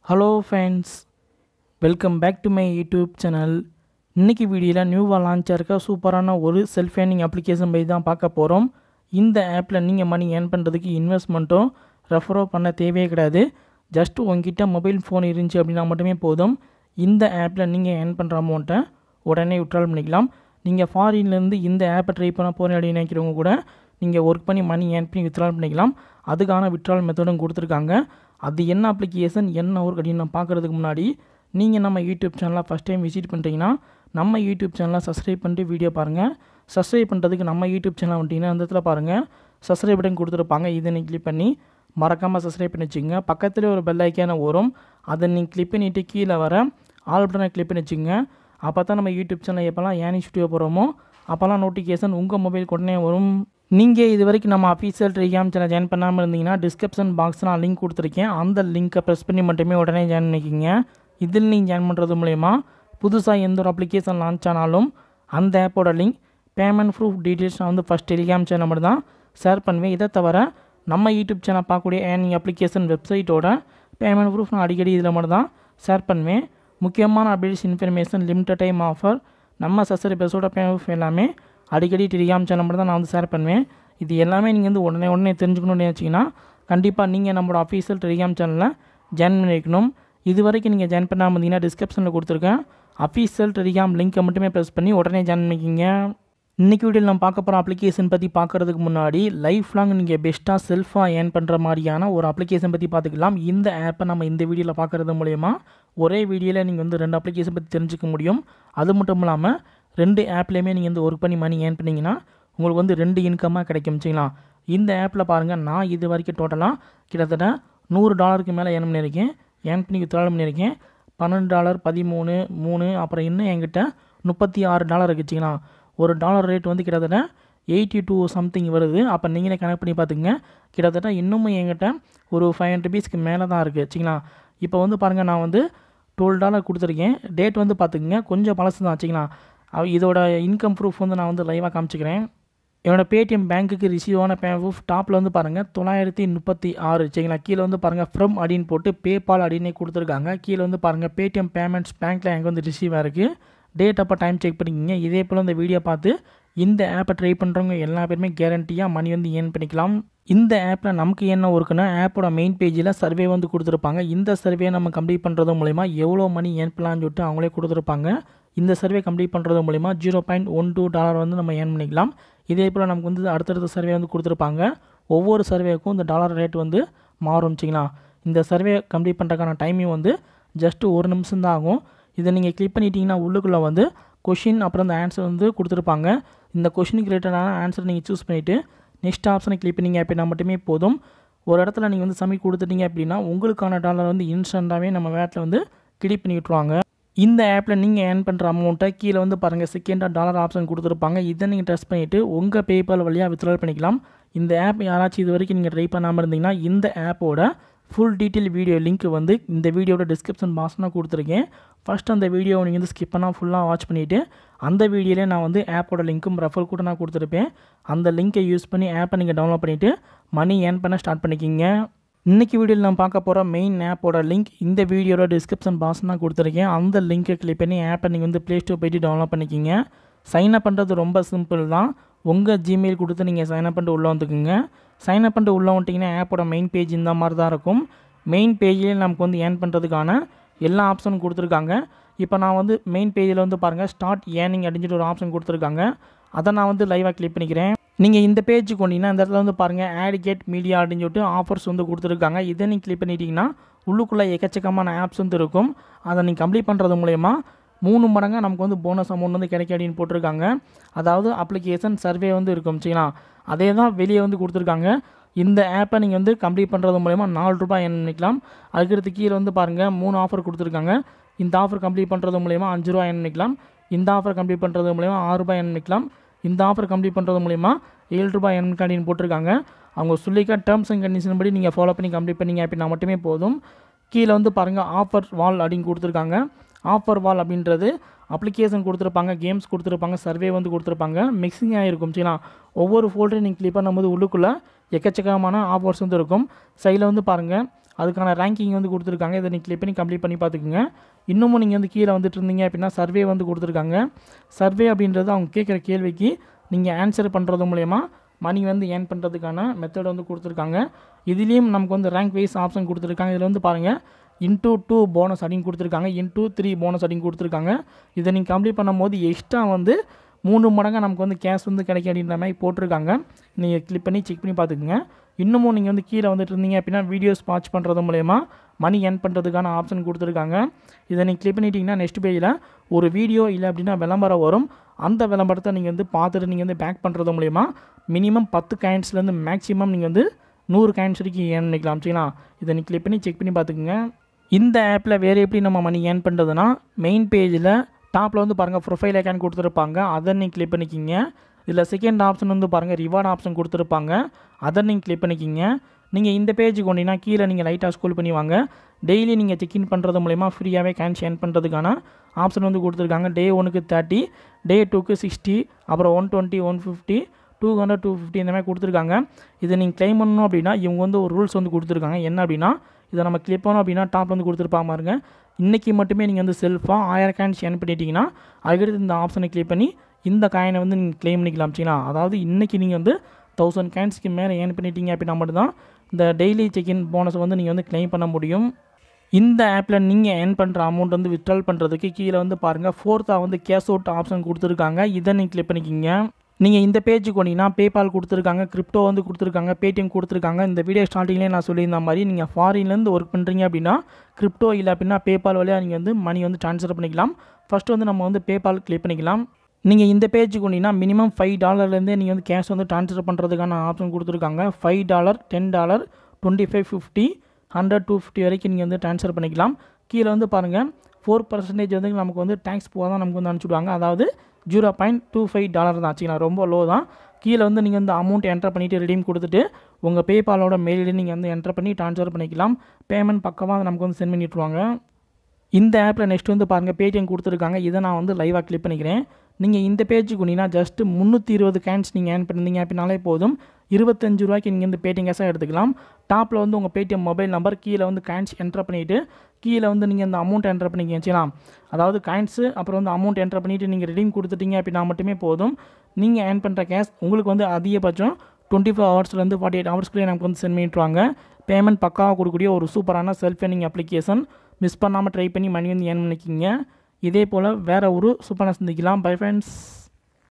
Hello friends, welcome back to my YouTube channel. இன்றைக்கி வீடியோவில் நியூவாக லான்ச்சாக இருக்க சூப்பரான ஒரு செல்ஃப் ஏர்னிங் அப்ளிகேஷன் பற்றி தான் பார்க்க போகிறோம். இந்த ஆப்பில் நீங்கள் மணி ஏர்ன் பண்ணுறதுக்கு இன்வெஸ்ட்மெண்ட்டோ ரெஃபரோ பண்ண தேவையே கிடையாது. ஜஸ்ட் உங்ககிட்ட மொபைல் ஃபோன் இருந்துச்சு அப்படின்னா மட்டுமே போதும். இந்த ஆப்பில் நீங்கள் ஏர்ன் பண்ணுற அமௌண்ட்டை உடனே விட்ரால் பண்ணிக்கலாம். நீங்கள் ஃபாரின்லேருந்து இந்த ஆப்பை ட்ரை பண்ண போகிறேன் அப்படின்னு நினைக்கிறவங்க கூட நீங்கள் ஒர்க் பண்ணி மணி ஏர்ன் பண்ணி வித்ட்ரால் பண்ணிக்கலாம். அதுக்கான வித்ட்ரால் மெத்தடும் கொடுத்துருக்காங்க. அது என்ன அப்ளிகேஷன், என்ன ஒர்க் அப்படின்னு நான் பார்க்குறதுக்கு முன்னாடி நீங்கள் நம்ம யூடியூப் சேனலை ஃபஸ்ட் டைம் விசிட் பண்ணுறீங்கன்னா நம்ம யூடியூப் சேனலை சப்ஸ்கிரைப் பண்ணிட்டு வீடியோ பாருங்கள். சப்ஸ்கிரைப் பண்ணுறதுக்கு நம்ம யூடியூப் சேனல் வந்துட்டிங்கன்னா அந்த இடத்துல பாருங்கள் சப்ஸ்கிரைப் பட்டன் கொடுத்துருப்பாங்க. இதை நீங்கள் கிளிக் பண்ணி மறக்காமல் சப்ஸ்கிரைப் பண்ணி வச்சுங்க. பக்கத்தில் ஒரு பெல் ஐக்கான வரும், அதை நீங்கள் கிளிக் பண்ணிவிட்டு கீழே வர ஆல் பட்டனை கிளிக் பண்ணி வச்சுங்க. அப்போ தான் நம்ம யூடியூப் சேனல் எப்போல்லாம் ஏர்னிங் ஸ்டுடியோ போகிறோமோ அப்போல்லாம் நோட்டிஃபிகேஷன் உங்கள் மொபைல் உடனே வரும். நீங்கள் இது வரைக்கும் நம்ம அஃபீஷியல் டெலிகிராம் சேனல் ஜாயின் பண்ணாமல் இருந்தீங்கன்னா டிஸ்கிரிப்ஷன் பாக்ஸில் நான் லிங்க் கொடுத்துருக்கேன். அந்த லிங்க்கை ப்ரெஸ் பண்ணி மட்டுமே உடனே ஜாயின் பண்ணிக்கிங்க. இதில் நீங்கள் ஜாயின் பண்ணுறது மூலயமா புதுசாக எந்த ஒரு அப்ளிகேஷன் லான்ச் ஆனாலும் அந்த ஆப்போட லிங்க் பேமெண்ட் ப்ரூஃப் டீட்டெயில்ஸ் நான் வந்து ஃபஸ்ட் டெலிகிராம் சேனல் மட்டும் தான் ஷேர் பண்ணுவேன். இதை தவிர நம்ம யூடியூப் சேனல் பார்க்கக்கூடிய ஏர்னிங் அப்ளிகேஷன் வெப்சைட்டோட பேமெண்ட் ப்ரூஃப் நான் அடிக்கடி இதில் மட்டும் தான் ஷேர் பண்ணுவேன். முக்கியமான updates information, limited time offer, நம்ம சப்ஸ்கிரைபர்ஸோட பேமெண்ட் ப்ரூஃப் எல்லாமே அடிக்கடி டெலிகிராம் சேனல் மட்டும் தான் நான் வந்து ஷேர் பண்ணுவேன். இது எல்லாமே நீங்கள் வந்து உடனே தெரிஞ்சுக்கணும்னு நினச்சிங்கன்னா கண்டிப்பாக நீங்கள் நம்மளோட அஃபீஷியல் டெலிகிராம் சேனலில் ஜாயின் பண்ணிக்கணும். இது வரைக்கும் நீங்கள் ஜாயின் பண்ணாமல் இருந்தீங்கன்னா டிஸ்கிரிப்ஷனில் கொடுத்துருக்கேன் அஃபீஷியல் டெலிகிராம் லிங்க்கை மட்டுமே ப்ரெஸ் பண்ணி உடனே ஜாயின் பண்ணிக்கிங்க. இன்றைக்கி வீடியோவில் நம்ம பார்க்க போகிற அப்ளிகேஷன் பற்றி பார்க்குறதுக்கு முன்னாடி லைஃப் லாங் நீங்கள் பெஸ்ட்டாக செல்ஃபாக ஏர்ன் பண்ணுற மாதிரியான ஒரு அப்ளிகேஷன் பற்றி பார்த்துக்கலாம். இந்த ஆப்பை நம்ம இந்த வீடியோவில் பார்க்குறது மூலயமா ஒரே வீடியோவில் நீங்கள் வந்து 2 அப்ளிகேஷன் பற்றி தெரிஞ்சுக்க முடியும். அது மட்டும் இல்லாமல் 2 ஆப்லேயுமே நீங்கள் வந்து ஒர்க் பண்ணி மணி ஏர்ன் பண்ணிங்கன்னா உங்களுக்கு வந்து 2 இன்கமாக கிடைக்கும். சரிங்களா? இந்த ஆப்பில் பாருங்கள், நான் இது வரைக்கும் டோட்டலாக கிட்டத்தட்ட $100 மேலே ஏர்ன் பண்ணியிருக்கேன். ஏர்ன் பண்ணி வித்ட்ரால் பண்ணியிருக்கேன். $12, $13, 3 அப்புறம் இன்னும் என்கிட்ட $36 இருக்குச்சுங்களா? ஒரு டாலர் ரேட் வந்து கிட்டத்தட்ட 82 சம்திங் வருது. அப்போ நீங்களே கனெக்ட் பண்ணி பார்த்துக்குங்க. கிட்டத்தட்ட இன்னமும் என்கிட்ட ஒரு $500 மேலே தான் இருக்குது. சரிங்களா? இப்போ வந்து பாருங்கள், நான் வந்து $12 கொடுத்துருக்கேன். டேட் வந்து பார்த்துக்குங்க, கொஞ்சம் பழசு தான். சரிங்களா? இதோட இன்கம் ப்ரூஃப் வந்து நான் வந்து லைவாக காமிச்சிக்கிறேன். என்னோடய பேடிஎம் பேங்க்குக்கு ரிசீவ் ஆன பேமெண்ட் ப்ரூஃப் டாப்பில் வந்து பாருங்கள் 936. சரிங்களா? கீழே வந்து பாருங்கள் ஃப்ரம் அப்படின்னு போட்டு பேபால் அப்படின்னே கொடுத்துருக்காங்க. கீழே வந்து பாருங்கள் பேடிஎம் பேமெண்ட்ஸ் பேங்க்கில் எனக்கு வந்து ரிசீவ் ஆகிருக்கு. டேட் அப்போ டைம் செக் பண்ணிக்கிங்க. இதே போல் இந்த வீடியோ பார்த்து இந்த ஆப்பை ட்ரை பண்ணுறவங்க எல்லா பேருமே கேரண்டியாக மணி வந்து ஏர்ன் பண்ணிக்கலாம். இந்த ஆப்பில் நமக்கு என்ன ஒர்க்குன்னா ஆப்போட மெயின் பேஜில் சர்வே வந்து கொடுத்துருப்பாங்க. இந்த சர்வே நம்ம கம்ப்ளீட் பண்ணுறது மூலிமா எவ்வளோ மணி ஏர்ன் பண்ணலான்னு சொல்லிட்டு அவங்களே கொடுத்துருப்பாங்க. இந்த சர்வே கம்ப்ளீட் பண்ணுறது மூலிமா $0.12 வந்து நம்ம ஏர்ன் பண்ணிக்கலாம். இதே போல் நமக்கு வந்து அடுத்தடுத்த சர்வே வந்து கொடுத்துருப்பாங்க. ஒவ்வொரு சர்வேக்கும் இந்த டாலர் ரேட் வந்து மாறும். சரிங்களா? இந்த சர்வே கம்ப்ளீட் பண்ணுறதுக்கான டைமிங் வந்து ஜஸ்ட்டு 1 நிமிஷம் தான் ஆகும். இதை நீங்கள் கிளிக் பண்ணிட்டீங்கன்னா உள்ளுக்குள்ளே வந்து கொஷின் அப்புறம் இந்த ஆன்சர் வந்து கொடுத்துருப்பாங்க. இந்த கொஷினுக்கு ரிலேட்டடான ஆன்சர் நீங்கள் சூஸ் பண்ணிவிட்டு நெக்ஸ்ட் ஆப்ஷனை கிளிக் பண்ணிங்க அப்படின்னா மட்டுமே போதும். ஒரு இடத்துல நீங்கள் வந்து சப்மிட் கொடுத்துட்டீங்க அப்படின்னா உங்களுக்கான டாலர் வந்து இன்ஸ்டண்ட்டாகவே நம்ம வேட்டில் வந்து கிளிக் பண்ணி விட்ருவாங்க. இந்த ஆப்பில் நீங்கள் ஏர்ன் பண்ணுற அமௌண்ட்டை கீழே வந்து பாருங்கள் செகண்டாக டாலர் ஆப்ஷன் கொடுத்துருப்பாங்க. இதை நீங்கள் ட்ரெஸ் பண்ணிவிட்டு உங்கள் பேபால் வழியாக வித்ட்ரால் பண்ணிக்கலாம். இந்த ஆப் யாராச்சும் இது வரைக்கும் நீங்கள் ட்ரை பண்ணாமல் இருந்தீங்கன்னா இந்த ஆப்போட ஃபுல் டீட்டெயில் வீடியோ லிங்க் வந்து இந்த வீடியோட டிஸ்கிரிப்ஷன் பாக்ஸ் நான் கொடுத்துருக்கேன். ஃபஸ்ட் அந்த வீடியோவை நீங்கள் வந்து ஸ்கிப் பண்ணால் ஃபுல்லாக வாட்ச் பண்ணிவிட்டு அந்த வீடியோவில் நான் வந்து ஆப்போட லிங்க்கும் ரெஃபர் கூட நான் கொடுத்துருப்பேன். அந்த லிங்க்கை யூஸ் பண்ணி ஆப்பை நீங்கள் டவுன்லோட் பண்ணிவிட்டு மணி ஏர்ன் பண்ண ஸ்டார்ட் பண்ணிக்கிங்க. இன்றைக்கி வீடியோவில் நான் பார்க்க போகிற மெயின் ஆப்போட லிங்க் இந்த வீடியோட டிஸ்கிரிப்ஷன் பாக்ஸ் நான் கொடுத்துருக்கேன். அந்த லிங்க்கை கிளிக் பண்ணி ஆப்பை நீங்கள் வந்து ப்ளே ஸ்டோர் போய்ட்டு டவுன்லோட் பண்ணிக்கிங்க. சைன்அப் பண்ணுறது ரொம்ப சிம்பிள் தான். உங்கள் ஜிமெயில் கொடுத்து நீங்கள் சைன்அப் பண்ணிட்டு உள்ளே வந்துக்குங்க. சைன்அப் பண்ணிட்டு உள்ளே வந்துட்டிங்கன்னா ஆப்போட மெயின் பேஜ் இந்த மாதிரி தான் இருக்கும். மெயின் பேஜ்லேயே நமக்கு வந்து ஏர்ன் பண்ணுறதுக்கான எல்லா ஆப்ஷனும் கொடுத்துருக்காங்க. இப்போ நான் வந்து மெயின் பேஜில் வந்து பாருங்கள் ஸ்டார்ட் ஏர்னிங் அப்படின்னு சொல்லிட்டு ஒரு ஆப்ஷன் கொடுத்துருக்காங்க. அதை நான் வந்து லைவாக கிளிக் பண்ணிக்கிறேன். நீங்கள் இந்த பேஜுக்கு கொண்டீங்கன்னா இந்த இடத்துல வந்து பாருங்கள் ஆட் கெட் மீடியா அப்படின்னு சொல்லிட்டு ஆஃபர்ஸ் வந்து கொடுத்துருக்காங்க. இதை நீங்கள் கிளிக் பண்ணிட்டீங்கன்னா உள்ளுக்குள்ளே எக்கச்சக்கமான ஆப்ஸ் வந்து இருக்கும். அதை நீங்கள் கம்ப்ளீட் பண்ணுறது மூலயமா 3 மடங்காக நமக்கு வந்து போனஸ் அமௌண்ட் வந்து கிடைக்கும் அப்படின்னு போட்டிருக்காங்க. அதாவது அப்ளிகேஷன் சர்வே வந்து இருக்கும். சரிங்களா? அதே தான் வெளியே வந்து கொடுத்துருக்காங்க. இந்த ஆப்பை நீங்கள் வந்து கம்ப்ளீட் பண்ணுறது மூலயமா $4 ஏர்ன் பண்ணிக்கலாம். அதுக்கடுத்து கீழே வந்து பாருங்கள் 3 ஆஃபர் கொடுத்துருக்காங்க. இந்த ஆஃபர் கம்ப்ளீட் பண்ணுறது மூலயமா $5 ஏர்ன் பண்ணிக்கலாம். இந்த ஆஃபர் கம்ப்ளீட் பண்ணுறது மூலயமா $6 ஏர்ன் பண்ணிக்கலாம். இந்த ஆஃபர் கம்ப்ளீட் பண்ணுறது மூலயமா $7 ஏர்ன் பண்ணிக்கலாம் போட்டிருக்காங்க. அவங்க சொல்லிக்க டேர்ம்ஸ் அண்ட் கண்டிஷன் படி நீங்கள் ஃபாலோ பண்ணி கம்ப்ளீட் பண்ணிங்க அப்படின்னா மட்டுமே போதும். கீழே வந்து பாருங்கள் ஆஃபர் வால் அப்படின்னு கொடுத்துருக்காங்க. ஆஃபர் வால் அப்படின்றது அப்ளிகேஷன் கொடுத்துருப்பாங்க, கேம்ஸ் கொடுத்துருப்பாங்க, சர்வே வந்து கொடுத்துருப்பாங்க, மிக்சிங் ஆகிருக்கும். சரிங்களா? ஒவ்வொரு ஃபோல்டரையும் நீங்கள் கிளிக் பண்ணும்போது உள்ளுக்குள்ளே எக்கச்சக்கமான ஆஃபர்ஸ் வந்து இருக்கும். சைடில் வந்து பாருங்கள் அதுக்கான ரேங்கிங் வந்து கொடுத்துருக்காங்க. இதை நீங்கள் கிளிக் பண்ணி கம்ப்ளீட் பண்ணி பார்த்துக்குங்க. இன்னமும் நீங்கள் வந்து கீழே வந்துட்டு இருந்தீங்க அப்படின்னா சர்வே வந்து கொடுத்துருக்காங்க. சர்வே அப்படின்றது அவங்க கேட்குற கேள்விக்கு நீங்கள் ஆன்சர் பண்ணுறது மூலயமா மணி வந்து ஏர்ன் பண்ணுறதுக்கான மெத்தட் வந்து கொடுத்துருக்காங்க. இதுலேயும் நமக்கு வந்து ரேங்க் வைஸ் ஆப்ஷன் கொடுத்துருக்காங்க. இதில் வந்து பாருங்கள் இன்டூ 2 போனஸ் அப்படின்னு கொடுத்துருக்காங்க, இன்டூ 3 போனஸ் அப்படின்னு கொடுத்துருக்காங்க. இதை நீங்கள் கம்ப்ளீட் பண்ணும்போது எக்ஸ்ட்ரா வந்து 3 மடங்காக நமக்கு வந்து கேஷ் வந்து கிடைக்கும் அப்படின்ற மாதிரி போட்டிருக்காங்க. நீங்கள் கிளிக் பண்ணி செக் பண்ணி பார்த்துக்குங்க. இன்னமும் நீங்கள் வந்து கீழே வந்துட்டு இருந்தீங்க அப்படின்னா வீடியோஸ் வாட்ச் பண்ணுறது மூலயமா மணி ஏர்ன் பண்ணுறதுக்கான ஆப்ஷன் கொடுத்துருக்காங்க. இதை நீங்கள் கிளிக் பண்ணிட்டீங்கன்னா நெக்ஸ்ட் பேஜில் ஒரு வீடியோ இல்லை அப்படின்னா விளம்பரம் வரும். அந்த விளம்பரத்தை நீங்கள் வந்து பார்த்துட்டு நீங்கள் வந்து பேக் பண்ணுறது மூலயமா மினிமம் 10 காயின்ஸ்லேருந்து மேக்ஸிமம் நீங்கள் வந்து 100 காயின்ஸ் வரைக்கும் ஏர்ன் பண்ணிக்கலாம். சரிங்களா? இதை நீங்கள் கிளிக் பண்ணி செக் பண்ணி பார்த்துக்குங்க. இந்த ஆப்பில் வேறு எப்படி நம்ம மணி ஏர்ன் பண்ணுறதுனா மெயின் பேஜில் டாப்பில் வந்து பாருங்கள் ப்ரொஃபைல் ஐக்கான் கொடுத்துருப்பாங்க, அதை நீங்கள் கிளிக் பண்ணிக்கிங்க. இதில் செகண்ட் ஆப்ஷன் வந்து பாருங்கள் ரிவார்ட் ஆப்ஷன் கொடுத்துருப்பாங்க, அதை நீங்கள் கிளிக் பண்ணிக்கிங்க. நீங்கள் இந்த பேஜுக்கு வந்தீங்கன்னா கீழே நீங்கள் லைட்டாக ஸ்க்ரோல் பண்ணி வாங்க. டெய்லி நீங்கள் செக்இன் பண்ணுறது மூலமா ஃப்ரீயாகவே கேஷ் ஏர்ன் பண்ணுறதுக்கான ஆப்ஷன் வந்து கொடுத்துருக்காங்க. டே 1க்கு 30, டே 2க்கு 60, அப்புறம் 120, 150, 200, 250 இந்த மாதிரி கொடுத்துருக்காங்க. இதை நீங்கள் கிளைம் பண்ணணும் அப்படின்னா இவங்க வந்து ஒரு ரூல்ஸ் வந்து கொடுத்துருக்காங்க. என்ன அப்படின்னா இதை நம்ம கிளிக் பண்ணோம் அப்படின்னா டாப் வந்து கொடுத்துருப்பாங்க பாருங்க. இன்றைக்கி மட்டுமே நீங்கள் வந்து செல்ஃபாக 1000 காயின்ஸ் ஏர்ன் பண்ணிட்டீங்கன்னா அதுக்கடுத்து இந்த ஆப்ஷனை கிளிக் பண்ணி இந்த காயினை வந்து நீங்கள் கிளைம் பண்ணிக்கலாம். சரிங்களா? அதாவது இன்றைக்கி நீங்கள் வந்து 1000 காயின்ஸ்க்கு மேலே ஏர்ன் பண்ணிட்டீங்க அப்படின்னா மட்டும்தான் இந்த டெய்லி செக்இன் போனஸ் வந்து நீங்கள் வந்து கிளைம் பண்ண முடியும். இந்த ஆப்பில் நீங்கள் ஏர்ன் பண்ணுற அமௌண்ட் வந்து வித்ட்ரால் பண்ணுறதுக்கு கீழே வந்து பாருங்கள் 4th வந்து கேஷ் அவுட் ஆப்ஷன் கொடுத்துருக்காங்க. இதை நீங்கள் கிளிக் பண்ணிக்கிங்க. நீங்கள் இந்த பேஜுக்கு வந்தீங்கன்னா பேபால் கொடுத்துருக்காங்க, கிரிப்டோ வந்து கொடுத்துருக்காங்க, பேடிஎம் கொடுத்துருக்காங்க. இந்த வீடியோ ஸ்டார்டிங்லேயே நான் சொல்லியிருந்த மாதிரி நீங்கள் ஃபாரின்லேருந்து ஒர்க் பண்ணுறீங்க அப்படின்னா கிரிப்டோ இல்லை அப்படின்னா பேபால் வழியாக நீங்கள் வந்து மணி வந்து ட்ரான்ஸ்ஃபர் பண்ணிக்கலாம். ஃபஸ்ட்டு வந்து நம்ம வந்து பேபால் கிளிக் பண்ணிக்கலாம். நீங்கள் இந்த பேஜுக்கு வந்தீங்கன்னா மினிமம் $5 நீங்கள் வந்து கேஷ் வந்து ட்ரான்ஸ்ஃபர் பண்ணுறதுக்கான ஆப்ஷன் கொடுத்துருக்காங்க. $5, $10, $25, $50, $100, $250 வரைக்கும் நீங்கள் வந்து ட்ரான்ஸ்ஃபர் பண்ணிக்கலாம். கீழே வந்து பாருங்கள் 4% வந்து நமக்கு வந்து டேக்ஸ் போக தான் நமக்கு வந்து அனுப்பிச்சுடுவாங்க. அதாவது $0.25 தான். ஆச்சுங்களா? ரொம்ப லோ தான். கீழே வந்து நீங்கள் வந்து அமௌண்ட் என்டர் பண்ணிவிட்டு ரெடீம் கொடுத்துட்டு உங்கள் பேபாலோட மெயில் நீங்கள் வந்து என்டர் பண்ணி ட்ரான்ஸ்ஃபர் பண்ணிக்கலாம். பேமெண்ட் பக்கமாக நமக்கு வந்து சென்ட் பண்ணிவிட்டுருவாங்க. இந்த ஆப்பில் நெக்ஸ்ட் வந்து பாருங்கள் பேடிஎம் கொடுத்துருக்காங்க. இதை நான் வந்து லைவாக கிளிக் பண்ணிக்கிறேன். நீங்கள் இந்த பேஜுக்கு வந்தீங்கன்னா ஜஸ்ட் 320 காயின்ஸ் நீங்கள் ஏர்ன் பண்ணிருந்தீங்க அப்படின்னாலே போதும். $25 நீங்கள் வந்து பேடிஎம் கேஷாக எடுத்துக்கலாம். டாப்பில் வந்து உங்கள் பேடிஎம் மொபைல் நம்பர், கீழே வந்து காயின்ஸ் என்டர் பண்ணிவிட்டு கீழே வந்து நீங்கள் இந்த அமௌண்ட் என்டர் பண்ணிக்கிங்க. சரிங்களா? அதாவது காயின்ஸு அப்புறம் வந்து அமௌண்ட் என்டர் பண்ணிவிட்டு நீங்கள் ரெடீம் கொடுத்துட்டீங்க அப்படின்னா மட்டுமே போதும். நீங்கள் ஏர்ன் பண்ணுற கேஷ் உங்களுக்கு வந்து அதிகபட்சம் 24 ஹவர்ஸ்லேருந்து 48 ஹவர்ஸ்க்குள்ளே நமக்கு வந்து சென்ட் பண்ணிட்டுருவாங்க. பேமெண்ட் பக்காவாக கொடுக்கக்கூடிய ஒரு சூப்பரான செல்ஃப் ஏர்னிங் அப்ளிகேஷன். மிஸ் பண்ணாமல் ட்ரை பண்ணி மணி வந்து ஏர்ன் பண்ணிக்கிங்க. இதே போல் வேறு ஒரு சூப்பரான சந்திக்கலாம். Bye friends.